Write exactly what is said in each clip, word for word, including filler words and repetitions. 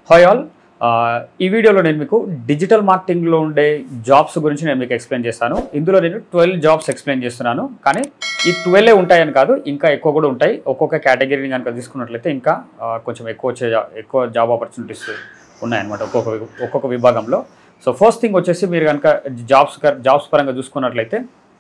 Hi all. ఈ వీడియోలో నేను మీకు డిజిటల్ మార్కెటింగ్లో ఉండే జాబ్స్ గురించి నేను మీకు ఎక్స్ప్లెయిన్ చేస్తాను. ఇందులో నేను ట్వెల్వ్ జాబ్స్ ఎక్స్ప్లెయిన్ చేస్తున్నాను. కానీ ఈ ట్వెల్వ్ ఉంటాయని కాదు, ఇంకా ఎక్కువ కూడా ఉంటాయి. ఒక్కొక్క కేటగిరీని కనుక తీసుకున్నట్లయితే ఇంకా కొంచెం ఎక్కువ వచ్చే ఎక్కువ జాబ్ ఆపర్చునిటీస్ ఉన్నాయన్నమాట ఒక్కొక్క ఒక్కొక్క విభాగంలో. సో ఫస్ట్ థింగ్ వచ్చేసి మీరు కనుక జాబ్స్ జాబ్స్ పరంగా చూసుకున్నట్లయితే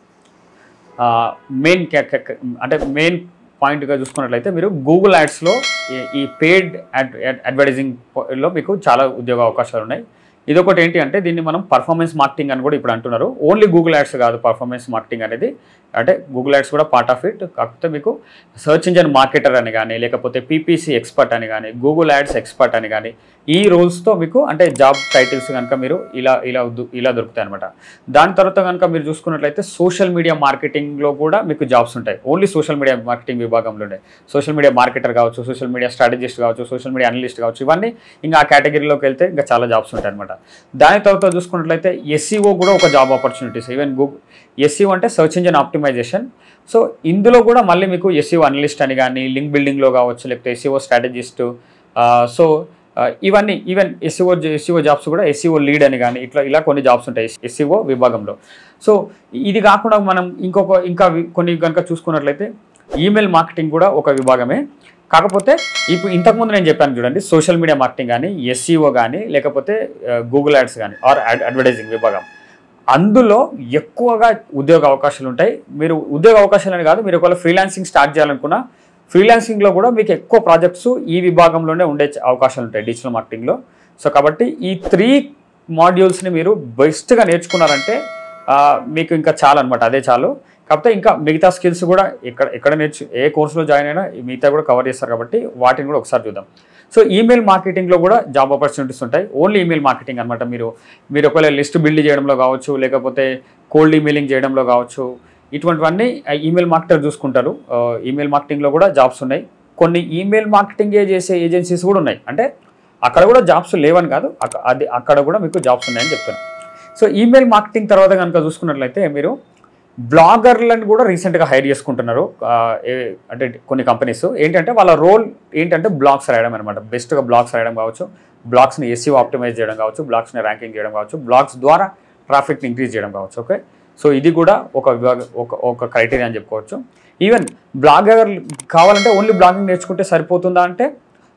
మెయిన్ అంటే మెయిన్ పాయింట్గా చూసుకున్నట్లయితే మీరు గూగుల్ యాడ్స్లో ఈ పెయిడ్ యాడ్ అడ్వర్టైజింగ్లో మీకు చాలా ఉద్యోగ అవకాశాలు ఉన్నాయి. ఇదొకటి ఏంటి అంటే దీన్ని మనం పర్ఫార్మెన్స్ మార్కెటింగ్ అని కూడా ఇప్పుడు అంటున్నారు. ఓన్లీ గూగుల్ యాడ్స్ కాదు పర్ఫార్మెన్స్ మార్కెటింగ్ అనేది, అంటే గూగుల్ యాడ్స్ కూడా పార్ట్ ఆఫ్ ఇట్. కాకపోతే మీకు సర్చ్ ఇంజన్ మార్కెటర్ అని కానీ, లేకపోతే పీపీసీ ఎక్స్పర్ట్ అని కానీ, గూగుల్ యాడ్స్ ఎక్స్పర్ట్ అని కానీ, ఈ రోల్స్తో మీకు అంటే జాబ్ టైటిల్స్ కనుక మీరు ఇలా ఇలా ఇలా దొరుకుతాయి అనమాట. దాని తర్వాత కనుక మీరు చూసుకున్నట్లయితే సోషల్ మీడియా మార్కెటింగ్లో కూడా మీకు జాబ్స్ ఉంటాయి. ఓన్లీ సోషల్ మీడియా మార్కెటింగ్ విభాగంలోనే సోషల్ మీడియా మార్కెటర్ కావచ్చు, సోషల్ మీడియా స్ట్రాటజిస్ట్ కావచ్చు, సోషల్ మీడియా అనలిస్ట్ కావచ్చు, ఇవన్నీ ఇంకా ఆ కేటగిరీలోకి వెళ్తే ఇంకా చాలా జాబ్స్ ఉంటాయి అనమాట. దాని తర్వాత చూసుకున్నట్లయితే ఎస్ఈఓ కూడా ఒక job opportunities. Even Google SEO అంటే సర్చ్ ఇంజిన్ ఆప్టిమైజేషన్. సో ఇందులో కూడా మళ్ళీ మీకు ఎస్ఈఓ అనలిస్ట్ అని కానీ, లింక్ బిల్డింగ్లో కావచ్చు, లేకపోతే ఎస్ఈఓ స్ట్రాటజిస్ట్, సో ఇవన్నీ ఈవెన్ ఎస్ఈఓ ఎస్ఈఓ జాబ్స్ కూడా ఎస్ఈఓ లీడ్ అని కానీ ఇట్లా ఇలా కొన్ని జాబ్స్ ఉంటాయి ఎస్ఈఓ విభాగంలో. సో ఇది కాకుండా మనం ఇంకొక ఇంకా కొన్ని కనుక చూసుకున్నట్లయితే ఈమెయిల్ మార్కెటింగ్ కూడా ఒక విభాగమే. కాకపోతే ఇప్పుడు ఇంతకుముందు నేను చెప్పాను చూడండి, సోషల్ మీడియా మార్కెటింగ్ కానీ, ఎస్ఈఓ కానీ, లేకపోతే గూగుల్ యాడ్స్ కానీ ఆర్ అడ్వర్టైజింగ్ విభాగం, అందులో ఎక్కువగా ఉద్యోగ అవకాశాలు ఉంటాయి. మీరు ఉద్యోగ అవకాశాలని కాదు, మీరు ఒకవేళ ఫ్రీలాన్సింగ్ స్టార్ట్ చేయాలనుకున్నా ఫ్రీలాన్సింగ్లో కూడా మీకు ఎక్కువ ప్రాజెక్ట్స్ ఈ విభాగంలోనే ఉండే అవకాశాలు ఉంటాయి డిజిటల్ మార్కెటింగ్లో. సో కాబట్టి ఈ త్రీ మాడ్యూల్స్ని మీరు బెస్ట్గా నేర్చుకున్నారంటే మీకు ఇంకా చాలు అనమాట, అదే చాలు. కాకపోతే ఇంకా మిగతా స్కిల్స్ కూడా ఎక్కడ ఎక్కడ నేర్చు ఏ కోర్సులో జాయిన్ అయినా మిగతా కూడా కవర్ చేస్తారు కాబట్టి వాటిని కూడా ఒకసారి చూద్దాం. సో ఈమెయిల్ మార్కెటింగ్లో కూడా జాబ్ ఆపర్చునిటీస్ ఉంటాయి. ఓన్లీ ఈమెయిల్ మార్కెటింగ్ అనమాట. మీరు మీరు ఒకవేళ లిస్ట్ బిల్డ్ చేయడంలో కావచ్చు, లేకపోతే కోల్డ్ ఈమెయిలింగ్ చేయడంలో కావచ్చు, ఇటువంటివన్నీ ఈమెయిల్ మార్కెటర్ చూసుకుంటారు. ఈమెయిల్ మార్కెటింగ్లో కూడా జాబ్స్ ఉన్నాయి. కొన్ని ఈమెయిల్ మార్కెటింగే చేసే ఏజెన్సీస్ కూడా ఉన్నాయి. అంటే అక్కడ కూడా జాబ్స్ లేవని కాదు, అది అక్కడ కూడా మీకు జాబ్స్ ఉన్నాయని చెప్తాను. సో ఈమెయిల్ మార్కెటింగ్ తర్వాత కనుక చూసుకున్నట్లయితే మీరు బ్లాగర్లను కూడా రీసెంట్గా హైర్ చేసుకుంటున్నారు. అంటే కొన్ని కంపెనీస్ ఏంటంటే వాళ్ళ రోల్ ఏంటంటే బ్లాగ్స్ రాయడం అనమాట. బెస్ట్గా బ్లాగ్స్ రాయడం కావచ్చు, బ్లాగ్స్ని ఎస్ఈఓ ఆప్టిమైజ్ చేయడం కావచ్చు, బ్లాగ్స్ని ర్యాంకింగ్ చేయడం కావచ్చు, బ్లాగ్స్ ద్వారా ట్రాఫిక్ని ఇంక్రీజ్ చేయడం కావచ్చు. ఓకే, సో ఇది కూడా ఒక విభాగ ఒక ఒక క్రైటీరియా అని చెప్పుకోవచ్చు. ఈవెన్ బ్లాగర్ కావాలంటే ఓన్లీ బ్లాగింగ్ నేర్చుకుంటే సరిపోతుందా అంటే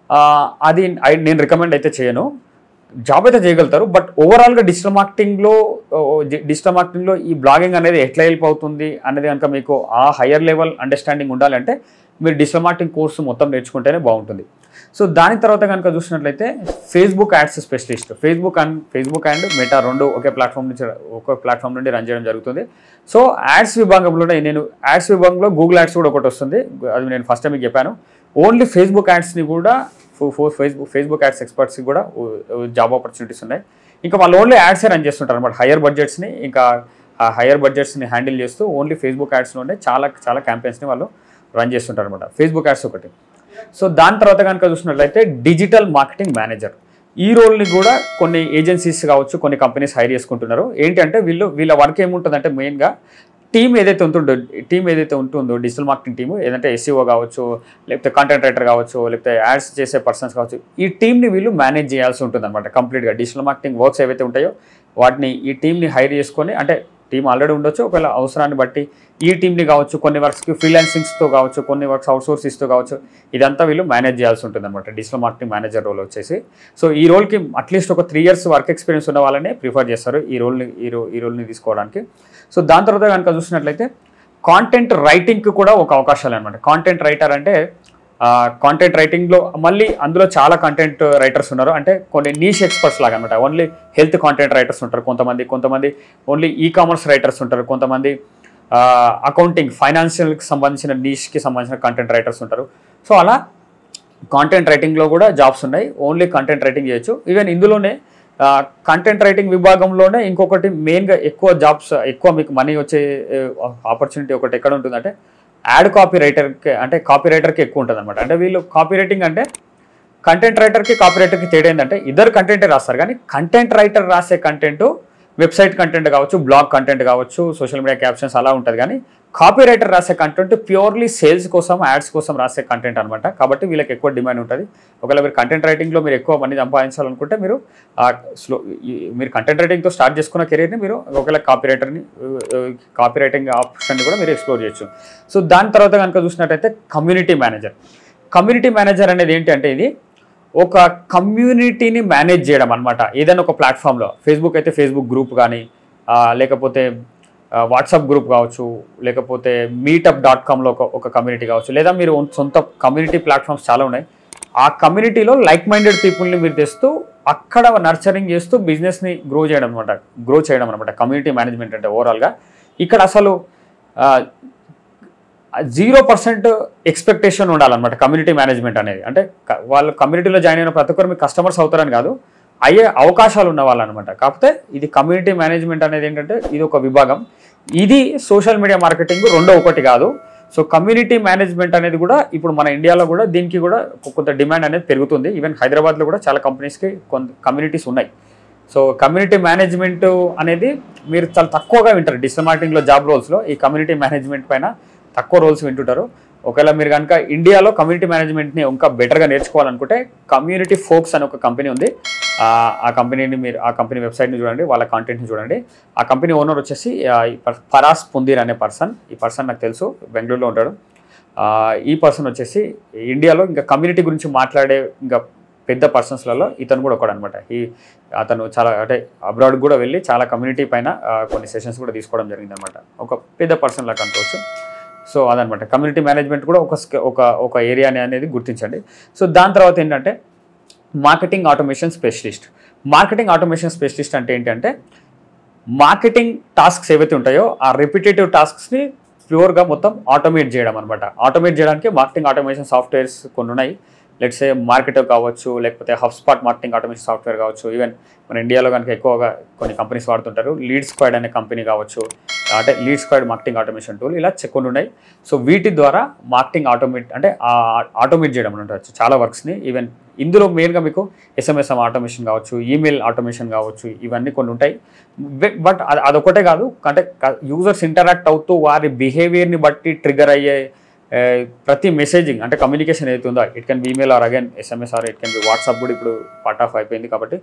అది నేను రికమెండ్ అయితే చేయను. జాబ్ అయితే చేయగలుగుతారు, బట్ ఓవరాల్గా డిజిటల్ మార్కెటింగ్లో డిజిటల్ మార్కెటింగ్లో ఈ బ్లాగింగ్ అనేది ఎట్లా హెల్ప్ అవుతుంది అనేది కనుక మీకు ఆ హయ్యర్ లెవెల్ అండర్స్టాండింగ్ ఉండాలంటే మీరు డిజిటల్ మార్కెటింగ్ కోర్సు మొత్తం నేర్చుకుంటేనే బాగుంటుంది. సో దాని తర్వాత కనుక చూసినట్లయితే Facebook ads specialist. Facebook and Facebook and Meta రెండు ఒకే ప్లాట్ఫామ్ నుంచి ఒక ప్లాట్ఫామ్ నుండి రన్ చేయడం జరుగుతుంది. సో యాడ్స్ విభాగంలోనే నేను యాడ్స్ విభాగంలో గూగుల్ యాడ్స్ కూడా ఒకటి వస్తుంది, అది నేను ఫస్ట్ టైం మీకు చెప్పాను. ఓన్లీ ఫేస్బుక్ యాడ్స్ని కూడా ఫోర్ ఫేస్బుక్ ఫేస్బుక్ యాడ్స్ ఎక్స్పర్ట్స్కి కూడా జాబ్ ఆపర్చునిటీస్ ఉన్నాయి. ఇంకా వాళ్ళు ఓన్లీ యాడ్సే రన్ చేస్తుంటారు అనమాట. హయ్యర్ బడ్జెట్స్ని ఇంకా ఆ హయ్యర్ బడ్జెట్స్ని హ్యాండిల్ చేస్తూ ఓన్లీ ఫేస్బుక్ యాడ్స్లోనే చాలా చాలా క్యాంపెయిన్స్ని వాళ్ళు రన్ చేస్తుంటారు అనమాట. ఫేస్బుక్ యాడ్స్ ఒకటి. సో దాని తర్వాత కనుక చూసినట్లయితే డిజిటల్ మార్కెటింగ్ మేనేజర్, ఈ రోల్ని కూడా కొన్ని ఏజెన్సీస్ కావచ్చు, కొన్ని కంపెనీస్ హైర్ చేసుకుంటున్నారు. ఏంటంటే వీళ్ళు వీళ్ళ వర్క్ ఏముంటుందంటే మెయిన్గా టీమ్ ఏదైతే ఉంటుందో టీం ఏదైతే ఉంటుందో డిజిటల్ మార్కెటింగ్ టీము, ఏదంటే ఎస్ఈఓ కావచ్చు, లేకపోతే కంటెంట్ రైటర్ కావచ్చు, లేకపోతే యాడ్స్ చేసే పర్సన్స్ కావచ్చు, ఈ టీంని వీళ్ళు మేనేజ్ చేయాల్సి ఉంటుంది అనమాట. కంప్లీట్గా డిజిటల్ మార్కెటింగ్ వర్క్స్ ఏవైతే ఉంటాయో వాటిని ఈ టీంని హైర్ చేసుకొని, అంటే టీం ఆల్రెడీ ఉండొచ్చు, ఒకవేళ అవసరాన్ని బట్టి ఈ టీంని కావచ్చు, కొన్ని వర్క్స్కి ఫ్రీలాన్సింగ్స్తో కావచ్చు, కొన్ని వర్క్స్ అవుట్సోర్సిస్తో కావచ్చు, ఇదంతా వీళ్ళు మేనేజ్ చేయాల్సి ఉంటుంది అనమాట డిజిటల్ మార్కెటింగ్ మేనేజర్ రోల్ వచ్చేసి. సో ఈ రోల్కి అట్లీస్ట్ ఒక త్రీ ఇయర్స్ వర్క్ ఎక్స్పీరియన్స్ ఉన్న వాళ్ళనే ప్రిఫర్ చేస్తారు ఈ రోల్ని ఈ రో ఈ రోల్ని తీసుకోవడానికి. సో దాని తర్వాత కనుక చూసినట్లయితే కాంటెంట్ రైటింగ్కి కూడా ఒక అవకాశాలు అనమాట. కాంటెంట్ రైటర్ అంటే కాంటెంట్ రైటింగ్లో మళ్ళీ అందులో చాలా కంటెంట్ రైటర్స్ ఉన్నారు. అంటే కొన్ని నీష్ ఎక్స్పర్ట్స్ లాగా అనమాట. ఓన్లీ హెల్త్ కాంటెంట్ రైటర్స్ ఉంటారు కొంతమంది, కొంతమంది ఓన్లీ ఈ కామర్స్ రైటర్స్ ఉంటారు, కొంతమంది అకౌంటింగ్ ఫైనాన్షియల్కి సంబంధించిన నీష్కి సంబంధించిన కంటెంట్ రైటర్స్ ఉంటారు. సో అలా కాంటెంట్ రైటింగ్లో కూడా జాబ్స్ ఉన్నాయి. ఓన్లీ కంటెంట్ రైటింగ్ చేయొచ్చు. ఈవెన్ ఇందులోనే కంటెంట్ రైటింగ్ విభాగంలోనే ఇంకొకటి మెయిన్గా ఎక్కువ జాబ్స్ ఎక్కువ మీకు మనీ వచ్చే ఆపర్చునిటీ ఒకటి ఎక్కడ ఉంటుందంటే యాడ్ కాపీ రైటర్కి, అంటే కాపీ రైటర్కి ఎక్కువ ఉంటుంది అనమాట. అంటే వీళ్ళు కాపీ రైటింగ్ అంటే కంటెంట్ రైటర్కి కాపీ రైటర్కి తేడా ఏంటంటే ఇద్దరు కంటెంటే రాస్తారు, కానీ కంటెంట్ రైటర్ రాసే కంటెంట్ వెబ్సైట్ కంటెంట్ కావచ్చు, బ్లాగ్ కంటెంట్ కావచ్చు, సోషల్ మీడియా క్యాప్షన్స్ అలా ఉంటుంది. కానీ కాపీ రైటర్ రాసే కంటెంట్ ప్యూర్లీ సేల్స్ కోసం యాడ్స్ కోసం రాసే కంటెంట్ అనమాట. కాబట్టి వీళ్ళకి ఎక్కువ డిమాండ్ ఉంటుంది. ఒకవేళ మీరు కంటెంట్ రైటింగ్లో మీరు ఎక్కువ మనీ సంపాదించాలనుకుంటే మీరు స్లో మీరు కంటెంట్ రైటింగ్తో స్టార్ట్ చేసుకున్న కెరీర్ని మీరు ఒకవేళ కాపీ రైటర్ని కాపీ రైటింగ్ ఆప్షన్ని కూడా మీరు ఎక్స్ప్లోర్ చేయొచ్చు. సో దాని తర్వాత కనుక చూసినట్టయితే కమ్యూనిటీ మేనేజర్. కమ్యూనిటీ మేనేజర్ అనేది ఏంటి అంటే ఇది ఒక కమ్యూనిటీని మేనేజ్ చేయడం అనమాట. ఏదైనా ఒక ప్లాట్ఫామ్లో ఫేస్బుక్ అయితే ఫేస్బుక్ గ్రూప్ కానీ లేకపోతే వాట్సాప్ గ్రూప్ కావచ్చు, లేకపోతే మీటప్ డాట్ కామ్లో ఒక ఒక కమ్యూనిటీ కావచ్చు, లేదా మీరు సొంత కమ్యూనిటీ ప్లాట్ఫామ్స్ చాలా ఉన్నాయి. ఆ కమ్యూనిటీలో లైక్ మైండెడ్ పీపుల్ని మీరు తెస్తూ అక్కడ నర్చరింగ్ చేస్తూ బిజినెస్ని గ్రో చేయడం అనమాట గ్రో చేయడం అనమాట కమ్యూనిటీ మేనేజ్మెంట్ అంటే. ఓవరాల్గా ఇక్కడ అసలు జీరో పర్సెంట్ ఎక్స్పెక్టేషన్ ఉండాలన్నమాట కమ్యూనిటీ మేనేజ్మెంట్ అనేది. అంటే వాళ్ళు కమ్యూనిటీలో జాయిన్ అయిన ప్రతి ఒక్కరు మీకు కస్టమర్స్ అవుతారని కాదు, అయ్యే అవకాశాలు ఉన్న వాళ్ళు అనమాట. కాకపోతే ఇది కమ్యూనిటీ మేనేజ్మెంట్ అనేది ఏంటంటే ఇది ఒక విభాగం. ఇది సోషల్ మీడియా మార్కెటింగ్ రెండో ఒకటి కాదు. సో కమ్యూనిటీ మేనేజ్మెంట్ అనేది కూడా ఇప్పుడు మన ఇండియాలో కూడా దీనికి కూడా కొంత డిమాండ్ అనేది పెరుగుతుంది. ఈవెన్ హైదరాబాద్లో కూడా చాలా కంపెనీస్కి కొంత కమ్యూనిటీస్ ఉన్నాయి. సో కమ్యూనిటీ మేనేజ్మెంట్ అనేది మీరు చాలా తక్కువగా వింటారు డిజిటల్ మార్కెటింగ్లో జాబ్ రోల్స్లో. ఈ కమ్యూనిటీ మేనేజ్మెంట్ పైన తక్కువ రోల్స్ వింటుంటారు. ఒకవేళ మీరు కనుక ఇండియాలో కమ్యూనిటీ మేనేజ్మెంట్ని ఇంకా బెటర్గా నేర్చుకోవాలనుకుంటే కమ్యూనిటీ ఫోక్స్ అనే ఒక కంపెనీ ఉంది. ఆ కంపెనీని మీరు ఆ కంపెనీ వెబ్సైట్ని చూడండి, వాళ్ళ కాంటెంట్ని చూడండి. ఆ కంపెనీ ఓనర్ వచ్చేసి పరాస్ పుందీర్ అనే పర్సన్. ఈ పర్సన్ నాకు తెలుసు, బెంగళూరులో ఉంటాడు. ఈ పర్సన్ వచ్చేసి ఇండియాలో ఇంకా కమ్యూనిటీ గురించి మాట్లాడే ఇంకా పెద్ద పర్సన్స్లలో ఇతను కూడా ఒకడు అనమాట. ఈ అతను చాలా అంటే అబ్రాడ్ కూడా వెళ్ళి చాలా కమ్యూనిటీ పైన కొన్ని సెషన్స్ కూడా తీసుకోవడం జరిగింది అనమాట. ఒక పెద్ద పర్సన్ లాగా అనుకోవచ్చు. సో అదనమాట కమ్యూనిటీ మేనేజ్మెంట్ కూడా ఒక ఒక ఒక ఏరియా అనేది గుర్తించండి. సో దాని తర్వాత ఏంటంటే marketing automation specialist. Marketing automation specialist అంటే ఏంటంటే మార్కెటింగ్ టాస్క్స్ ఏవైతే ఉంటాయో ఆ రిపిటేటివ్ టాస్క్స్ని ప్యూర్గా మొత్తం ఆటోమేట్ చేయడం అనమాట. ఆటోమేట్ చేయడానికి మార్కెటింగ్ ఆటోమేషన్ సాఫ్ట్వేర్స్ కొన్ని ఉన్నాయి. లెట్స్ సే మార్కెటర్ కావచ్చు, లేకపోతే హబ్స్పాట్ మార్కెటింగ్ ఆటోమేషన్ సాఫ్ట్వేర్ కావచ్చు. ఈవెన్ మన ఇండియాలో కనుక ఎక్కువగా కొన్ని కంపెనీస్ వాడుతుంటారు. లీడ్ స్క్వాడ్ అనే కంపెనీ కావచ్చు, అంటే LeadSquared marketing automation tool, ఇలా కొన్ని ఉన్నాయి. సో వీటి ద్వారా మార్కెటింగ్ ఆటోమేట్ అంటే ఆటోమేట్ చేయడం ఉండవచ్చు చాలా వర్క్స్ని. ఈవెన్ ఇందులో మెయిన్గా మీకు ఎస్ఎంఎస్ ఆటోమేషన్ కావచ్చు, ఈమెయిల్ ఆటోమేషన్ కావచ్చు, ఇవన్నీ కొన్ని ఉంటాయి. బట్ అది అదొకటే కాదు, అంటే యూజర్స్ ఇంటరాక్ట్ అవుతూ వారి బిహేవియర్ని బట్టి ట్రిగర్ అయ్యే ప్రతి మెసేజింగ్ అంటే కమ్యూనికేషన్ ఏదైతే ఉందో it can be email or again SMS or it can be WhatsApp కూడా ఇప్పుడు పార్ట్ ఆఫ్ అయిపోయింది. కాబట్టి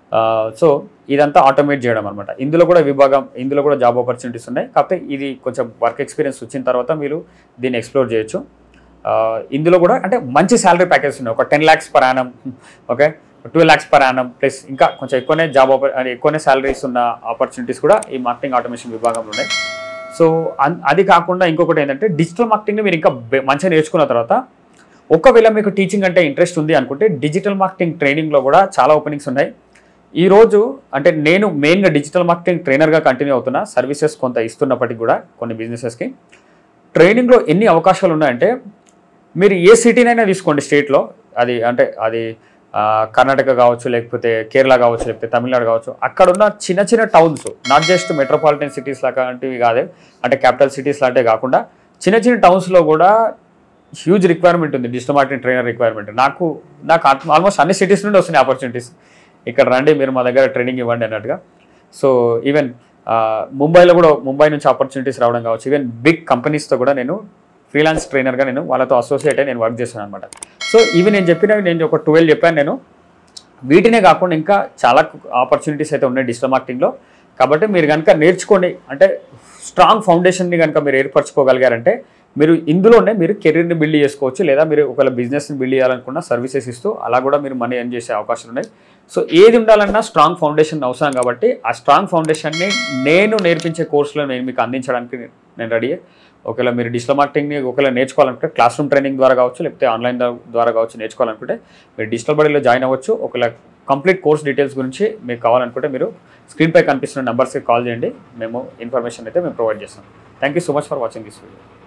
సో ఇదంతా ఆటోమేట్ చేయడం అనమాట. ఇందులో కూడా విభాగం ఇందులో కూడా జాబ్ ఆపర్చునిటీస్ ఉన్నాయి. కాకపోతే ఇది కొంచెం వర్క్ ఎక్స్పీరియన్స్ వచ్చిన తర్వాత మీరు దీన్ని ఎక్స్ప్లోర్ చేయొచ్చు. ఇందులో కూడా అంటే మంచి శాలరీ ప్యాకేజ్ ఉన్నాయి. ఒక ten lakhs per annum, okay, twelve lakhs per annum, plus ఇంకా కొంచెం ఎక్కువనే జాబ్ ఎక్కువనే శాలరీస్ ఉన్న ఆపర్చునిటీస్ కూడా ఈ మార్కెటింగ్ ఆటోమేషన్ విభాగంలో ఉన్నాయి. సో అది కాకుండా ఇంకొకటి ఏంటంటే డిజిటల్ మార్కెటింగ్ని మీరు ఇంకా మంచిగా నేర్చుకున్న తర్వాత ఒకవేళ మీకు టీచింగ్ అంటే ఇంట్రెస్ట్ ఉంది అనుకుంటే డిజిటల్ మార్కెటింగ్ ట్రైనింగ్లో కూడా చాలా ఓపెనింగ్స్ ఉన్నాయి. ఈరోజు అంటే నేను మెయిన్గా డిజిటల్ మార్కెటింగ్ ట్రైనర్గా కంటిన్యూ అవుతున్నా. సర్వీసెస్ కొంత ఇస్తున్నప్పటికీ కూడా కొన్ని బిజినెసెస్కి ట్రైనింగ్లో ఎన్ని అవకాశాలు ఉన్నాయంటే మీరు ఏ సిటీనైనా తీసుకోండి స్టేట్లో, అది అంటే అది కర్ణాటక కావచ్చు, లేకపోతే కేరళ కావచ్చు, లేకపోతే తమిళనాడు కావచ్చు, అక్కడ ఉన్న చిన్న చిన్న towns, not just metropolitan cities లాంటివి కాదే, అంటే క్యాపిటల్ సిటీస్ లాంటివి కాకుండా చిన్న చిన్న టౌన్స్లో కూడా హ్యూజ్ రిక్వైర్మెంట్ ఉంది డిజిటల్ మార్కెటింగ్ ట్రైనర్ రిక్వైర్మెంట్. నాకు నాకు ఆల్మోస్ట్ అన్ని సిటీస్ నుండి వస్తున్నాయి ఆపర్చునిటీస్. ఇక్కడ రండి మీరు మా దగ్గర ట్రైనింగ్ ఇవ్వండి అన్నట్టుగా. సో ఈవెన్ ముంబైలో కూడా ముంబై నుంచి ఆపర్చునిటీస్ రావడం కావచ్చు. ఈవెన్ బిగ్ కంపెనీస్తో కూడా నేను ఫ్రీలాన్స్ ట్రైనర్గా నేను వాళ్ళతో అసోసియేట్ అయ్యి నేను వర్క్ చేస్తాను అనమాట. సో ఇవి నేను చెప్పినవి నేను ఒక ట్వెల్వ్ చెప్పాను నేను. వీటినే కాకుండా ఇంకా చాలా ఆపర్చునిటీస్ అయితే ఉన్నాయి డిజిటల్ మార్కెటింగ్లో. కాబట్టి మీరు కనుక నేర్చుకోండి, అంటే స్ట్రాంగ్ ఫౌండేషన్ని కనుక మీరు ఏర్పరచుకోగలిగారంటే మీరు ఇందులోనే మీరు కెరీర్ని బిల్డ్ చేసుకోవచ్చు. లేదా మీరు ఒకవేళ బిజినెస్ని బిల్డ్ చేయాలనుకున్న సర్వీసెస్ ఇస్తూ అలా కూడా మీరు మనీ ఎర్న్ చేసే అవకాశాలు ఉన్నాయి. సో ఏది ఉండాలన్నా స్ట్రాంగ్ ఫౌండేషన్ అవసరం. కాబట్టి ఆ స్ట్రాంగ్ ఫౌండేషన్ని నేను నేర్పించే కోర్సులో నేను మీకు అందించడానికి నేను రెడీ. ఒకవేళ మీరు డిజిటల్ మార్కెటింగ్ని ఒకవేళ నేర్చుకోవాలనుకుంటే క్లాస్ రూమ్ ట్రైనింగ్ ద్వారా కావచ్చు, లేకపోతే ఆన్లైన్ ద్వారా కావచ్చు నేర్చుకోవాలనుకుంటే మీరు డిజిటల్ బడీలో జాయిన్ అవ్వచ్చు. ఒకవేళ కంప్లీట్ కోర్స్ డీటెయిల్స్ గురించి మీకు కావాలనుకుంటే మీరు స్క్రీన్పై కనిపిస్తున్న నెంబర్స్కి కాల్ చేయండి. మేము ఇన్ఫర్మేషన్ అయితే మేము ప్రొవైడ్ చేస్తాం. Thank you so much for watching this video.